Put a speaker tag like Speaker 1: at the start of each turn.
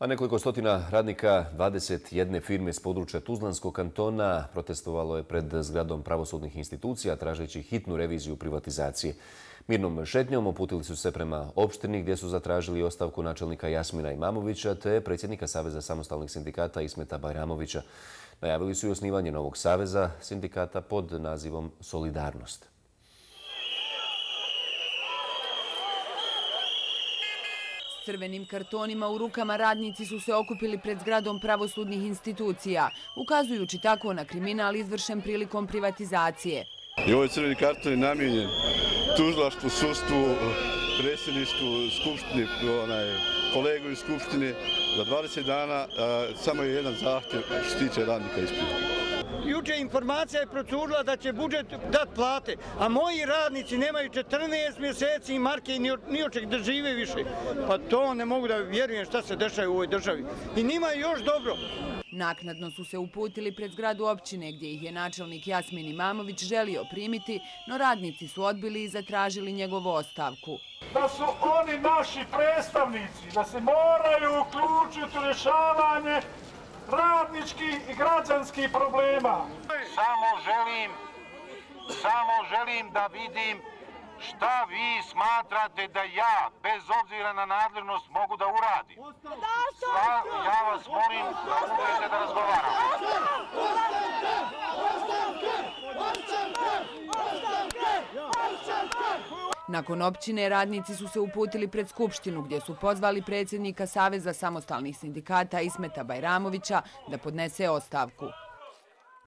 Speaker 1: A nekoliko stotina radnika 21 firme s područja Tuzlanskog kantona protestovalo je pred zgradom pravosudnih institucija tražeći hitnu reviziju privatizacije. Mirnom šetnjom uputili su se prema opštini gdje su zatražili ostavku načelnika Jasmina Imamovića te predsjednika Saveza samostalnih sindikata Ismeta Bajramovića. Najavili su i osnivanje novog saveza sindikata pod nazivom Solidarnost.
Speaker 2: S crvenim kartonima u rukama radnici su se okupili pred zgradom pravosudnih institucija, ukazujući tako na kriminal izvršen prilikom privatizacije.
Speaker 3: I ovaj crveni karton je namijenjen tužilaštvu, sudstvu, predsjedništvu, skupštini, kolegu iz skupštine. Za 20 dana samo je jedan zahtjev što se tiče radnika ispunjen.
Speaker 4: Juče informacija je procurila da će budžet dati plate, a moji radnici nemaju 14 mjeseci i marke i ni od čeg da žive više. Pa to ne mogu da vjerujem šta se dešava u ovoj državi. I njima je još dobro.
Speaker 2: Naknadno su se uputili pred zgradu općine gdje ih je načelnik Jasmin Imamović želio primiti, no radnici su odbili i zatražili njegovu ostavku.
Speaker 5: Da su oni naši predstavnici, da se moraju uključiti u rješavanje radničkih i građanskih problema.
Speaker 6: Samo želim da vidim šta vi smatrate da ja, bez obzira na nadležnost, mogu da uradim. Ja vas molim da budete da razgovaramo.
Speaker 2: Nakon općine, radnici su se uputili pred Skupštinu gdje su pozvali predsjednika Saveza samostalnih sindikata Ismeta Bajramovića da podnese ostavku.